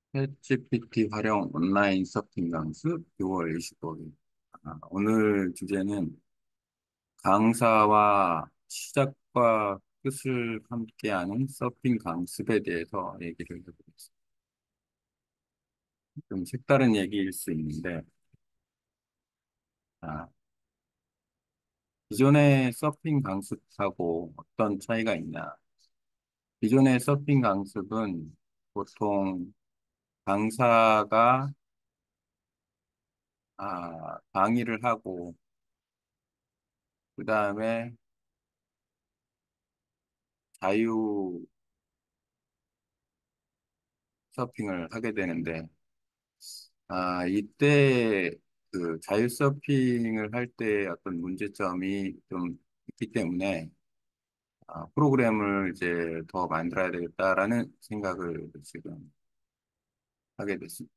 챗GPT 활용 온라인 서핑 강습 6월 25일. 오늘 주제는 강사와 시작과 끝을 함께하는 서핑 강습에 대해서 얘기를 해보겠습니다. 좀 색다른 얘기일 수 있는데, 아, 기존의 서핑 강습하고 어떤 차이가 있냐? 기존의 서핑 강습은 보통 강사가 강의를 하고, 그 다음에 자유 서핑을 하게 되는데, 이때 그 자유 서핑을 할 때 어떤 문제점이 좀 있기 때문에 프로그램을 이제 더 만들어야 되겠다라는 생각을 지금 하게 됐습니다.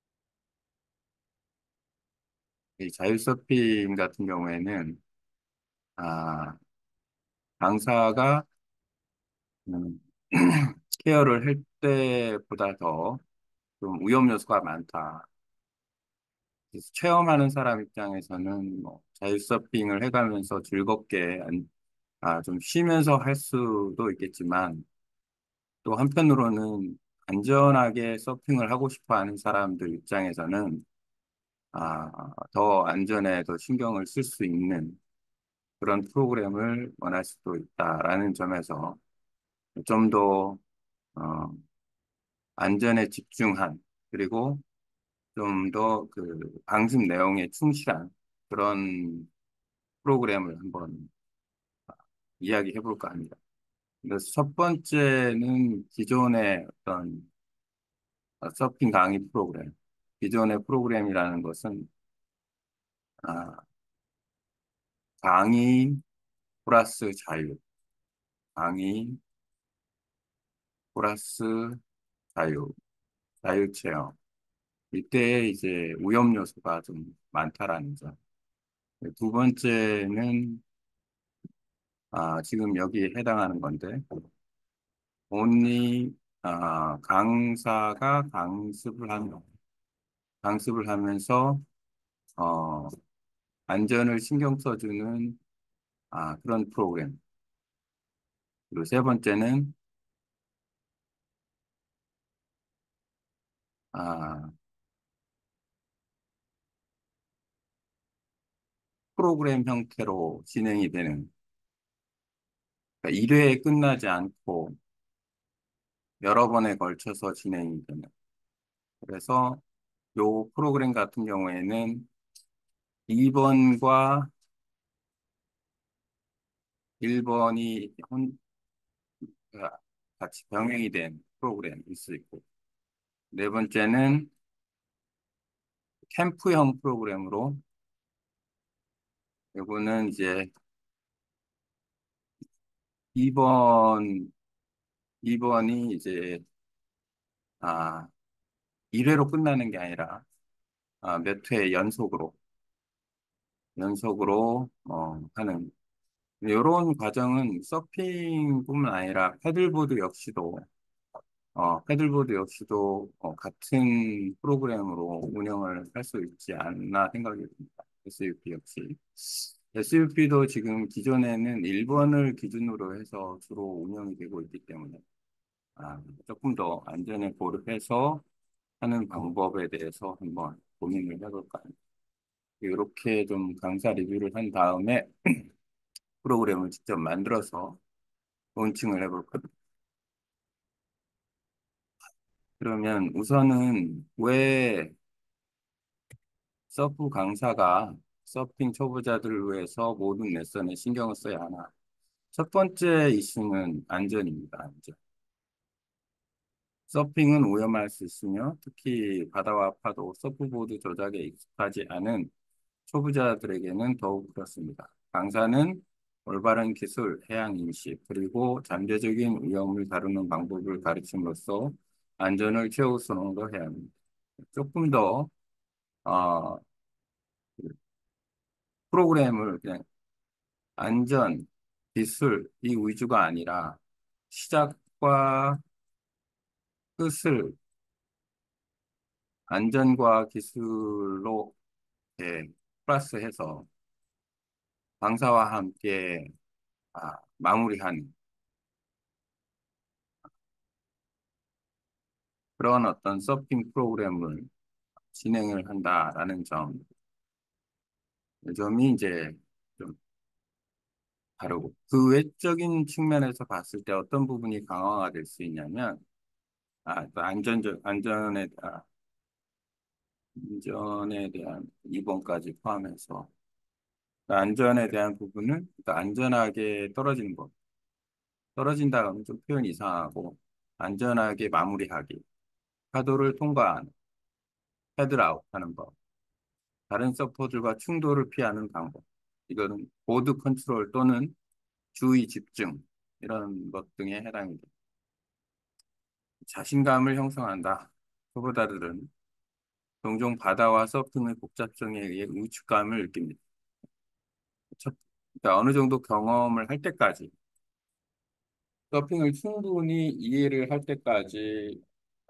이 자유 서핑 같은 경우에는 아, 강사가 음, 케어를 할 때보다 더 좀 위험 요소가 많다. 그래서 체험하는 사람 입장에서는 뭐 자유 서핑을 해가면서 즐겁게 좀 쉬면서 할 수도 있겠지만 또 한편으로는 안전하게 서핑을 하고 싶어 하는 사람들 입장에서는 더 안전에 더 신경을 쓸 수 있는 그런 프로그램을 원할 수도 있다라는 점에서 좀 더 안전에 집중한 그리고 좀 더 그 방식 내용에 충실한 그런 프로그램을 한번 이야기해 볼까 합니다. 그래서 첫 번째는 기존의 어떤 서핑 강의 프로그램. 기존의 프로그램이라는 것은 아, 강의 플러스 자유, 강의 플러스 자유, 자유체험. 이때 이제 위험 요소가 좀 많다라는 점. 두 번째는 지금 여기에 해당하는 건데, only 강사가 강습을 하면서 어, 안전을 신경 써주는 그런 프로그램. 그리고 세 번째는 아, 프로그램 형태로 진행이 되는, 그러니까 1회에 끝나지 않고 여러 번에 걸쳐서 진행이 되는. 그래서 요 프로그램 같은 경우에는 2번과 1번이 같이 병행이 된 프로그램일 수 있고, 네 번째는 캠프형 프로그램으로, 요거는 이제 2번, 2번이 이제, 아, 1회로 끝나는 게 아니라, 몇 회 연속으로, 하는, 이런 과정은 서핑뿐만 아니라 패들보드 역시도 같은 프로그램으로 운영을 할 수 있지 않나 생각이 듭니다. SUP 역시. SUP도 지금 기존에는 1번을 기준으로 해서 주로 운영이 되고 있기 때문에 조금 더 안전에 고려해서 하는 방법에 대해서 한번 고민을 해볼까 합니다. 이렇게 좀 강사 리뷰를 한 다음에 프로그램을 직접 만들어서 론칭을 해볼까 합니다. 그러면 우선은 왜 서프 강사가 서핑 초보자들을 위해서 모든 레슨에 신경을 써야 하나? 첫 번째 이슈는 안전입니다. 안전. 서핑은 오염할 수 있으며 특히 바다와 파도, 서프보드 조작에 익숙하지 않은 초보자들에게는 더욱 그렇습니다. 강사는 올바른 기술, 해양 인식, 그리고 잠재적인 위험을 다루는 방법을 가르침으로써 안전을 최우선으로 해야 합니다. 조금 더 어, 프로그램을 그냥 안전, 기술 이 위주가 아니라 시작과 끝을 안전과 기술로 플러스해서 강사와 함께 마무리하는 그런 어떤 서핑 프로그램을 진행을 한다라는 점이 이제 좀 다르고 그 외적인 측면에서 봤을 때 어떤 부분이 강화가 될 수 있냐면 또 안전에 대한 이번까지 포함해서 안전에 대한 부분을 그러니까 안전하게 떨어지는 것 떨어진다 하면 좀 표현이 이상하고 안전하게 마무리하기 파도를 통과하는 헤드아웃 하는 법 다른 서퍼들과 충돌을 피하는 방법 이거는 보드 컨트롤 또는 주의 집중 이런 것 등에 해당이 됩니다. 자신감을 형성한다. 초보자들은 종종 바다와 서핑의 복잡성에 의해 우측감을 느낍니다. 그러니까 어느 정도 경험을 할 때까지 서핑을 충분히 이해를 할 때까지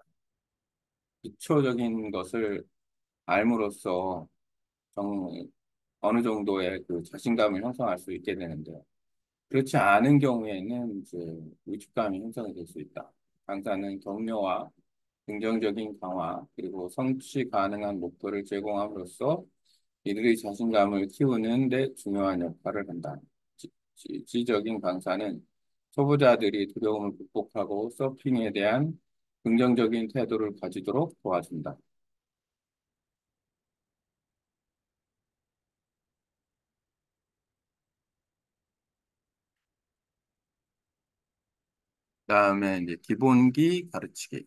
기초적인 것을 알므로써 정, 어느 정도의 그 자신감을 형성할 수 있게 되는데 그렇지 않은 경우에는 이제 위축감이 형성이 될 수 있다. 강사는 격려와 긍정적인 강화 그리고 성취 가능한 목표를 제공함으로써 이들의 자신감을 키우는 데 중요한 역할을 한다. 지적인 강사는 초보자들이 두려움을 극복하고 서핑에 대한 긍정적인 태도를 가지도록 도와준다. 그다음에 이제 기본기 가르치기.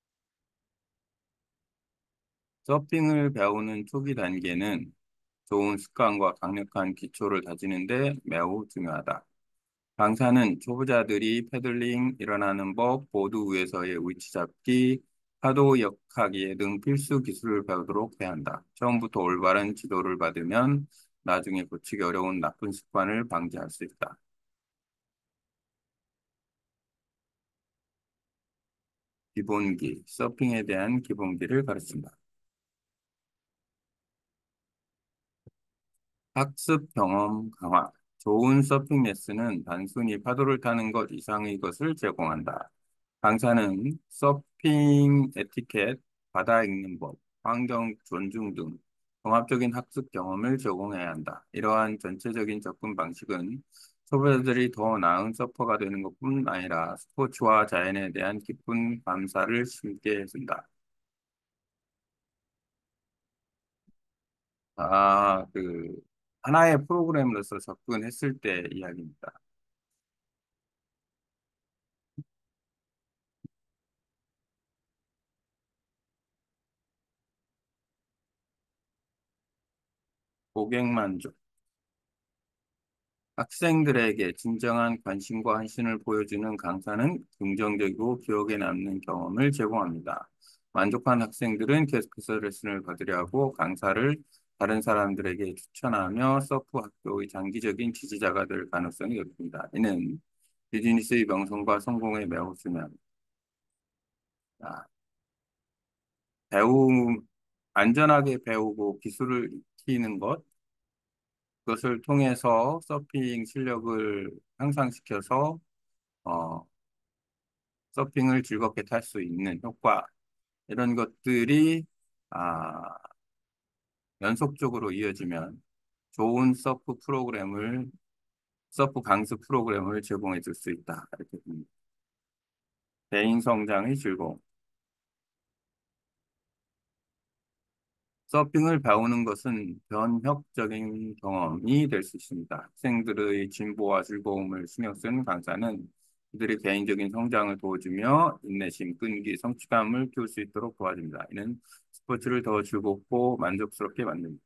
서핑을 배우는 초기 단계는 좋은 습관과 강력한 기초를 다지는데 매우 중요하다. 강사는 초보자들이 패들링, 일어나는 법, 보드 위에서의 위치 잡기, 파도 역하기 등 필수 기술을 배우도록 해야 한다. 처음부터 올바른 지도를 받으면 나중에 고치기 어려운 나쁜 습관을 방지할 수 있다. 기본기, 서핑에 대한 기본기를 가르친다. 학습 경험 강화. 좋은 서핑 레슨은 단순히 파도를 타는 것 이상의 것을 제공한다. 강사는 서핑 에티켓, 바다 읽는 법, 환경 존중 등 종합적인 학습 경험을 제공해야 한다. 이러한 전체적인 접근 방식은 초보자들이 더 나은 서퍼가 되는 것뿐 아니라 스포츠와 자연에 대한 깊은 감사를 심게 해준다. 그 하나의 프로그램으로서 접근했을 때 이야기입니다. 고객 만족. 학생들에게 진정한 관심과 환심을 보여주는 강사는 긍정적이고 기억에 남는 경험을 제공합니다. 만족한 학생들은 계속해서 레슨을 받으려 하고 강사를 다른 사람들에게 추천하며 서프 학교의 장기적인 지지자가 될 가능성이 높습니다. 이는 비즈니스의 명성과 성공에 매우 중요합니다. 배우, 안전하게 배우고 기술을 익히는 것, 그것을 통해서 서핑 실력을 향상시켜서 어, 서핑을 즐겁게 탈 수 있는 효과 이런 것들이 아, 연속적으로 이어지면 좋은 서프 강습 프로그램을 제공해 줄 수 있다. 이렇게 봅니다. 개인 성장의 즐거움. 서핑을 배우는 것은 변혁적인 경험이 될 수 있습니다. 학생들의 진보와 즐거움을 신경 쓴 강사는 그들의 개인적인 성장을 도와주며 인내심, 끈기, 성취감을 키울 수 있도록 도와줍니다. 이는 스포츠를 더 즐겁고 만족스럽게 만듭니다.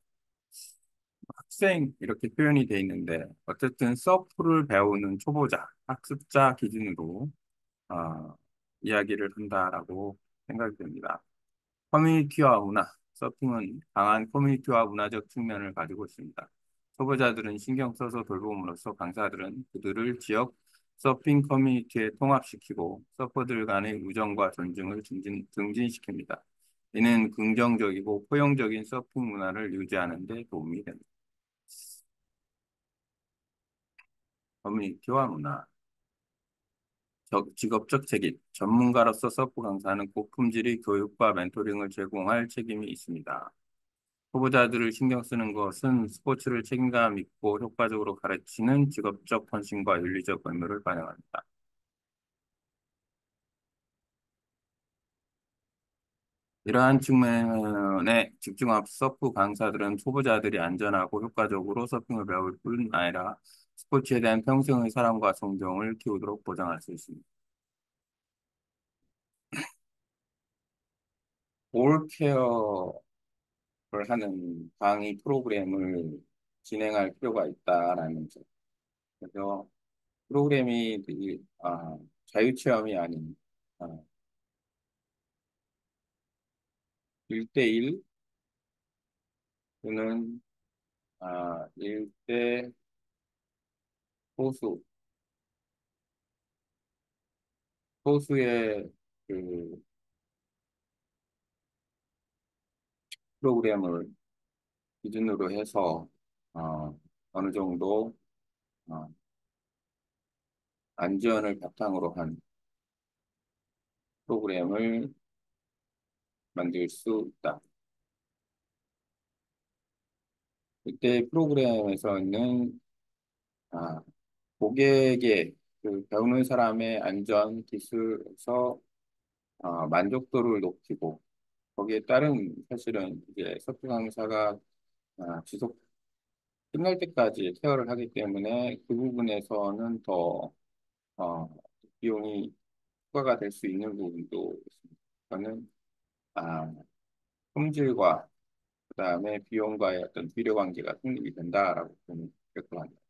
학생 이렇게 표현이 돼 있는데 어쨌든 서프를 배우는 초보자, 학습자 기준으로 어, 이야기를 한다라고 생각이 됩니다. 커뮤니티와 문화, 서핑은 강한 커뮤니티와 문화적 측면을 가지고 있습니다. 초보자들은 신경 써서 돌봄으로써 강사들은 그들을 지역 서핑 커뮤니티에 통합시키고 서퍼들 간의 우정과 존중을 증진시킵니다. 이는 긍정적이고 포용적인 서핑 문화를 유지하는 데 도움이 됩니다. 커뮤니티와 문화, 직업적 책임, 전문가로서 서프 강사는 고품질의 교육과 멘토링을 제공할 책임이 있습니다. 후보자들을 신경 쓰는 것은 스포츠를 책임감 있고 효과적으로 가르치는 직업적 헌신과 윤리적 의무를 반영합니다. 이러한 측면에 집중한 서프 강사들은 초보자들이 안전하고 효과적으로 서핑을 배울 뿐 아니라 스포츠에 대한 평생의 사랑과 존경을 키우도록 보장할 수 있습니다. 볼케어를 하는 강의 프로그램을 진행할 필요가 있다라는 점. 그래서 프로그램이 자유체험이 아닌 1대1 또는 1대 소수, 소수의 그 프로그램을 기준으로 해서 어느 정도 어, 안전을 바탕으로 한 프로그램을 만들 수 있다. 이때 프로그램에서는 아, 고객의 배우는 사람의 안전 기술에서 만족도를 높이고 거기에 따른 사실은 이제 서프 강사가 지속 끝날 때까지 케어를 하기 때문에 그 부분에서는 더 어, 비용이 추가가 될 수 있는 부분도 있습니다. 저는 아, 품질과 그다음에 비용과의 어떤 비례 관계가 성립이 된다라고 저는 생각합니다.